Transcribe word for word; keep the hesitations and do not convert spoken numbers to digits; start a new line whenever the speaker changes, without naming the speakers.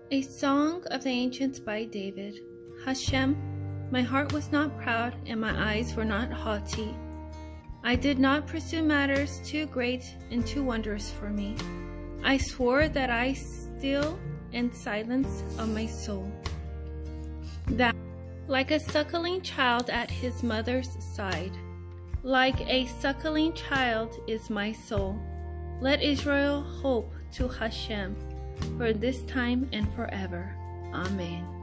A song of the ancients by David. Hashem, my heart was not proud and my eyes were not haughty. I did not pursue matters too great and too wondrous for me. I swore that I still in silence of my soul. That, like a suckling child at his mother's side, like a suckling child is my soul. Let Israel hope to Hashem for this time and forever. Amen.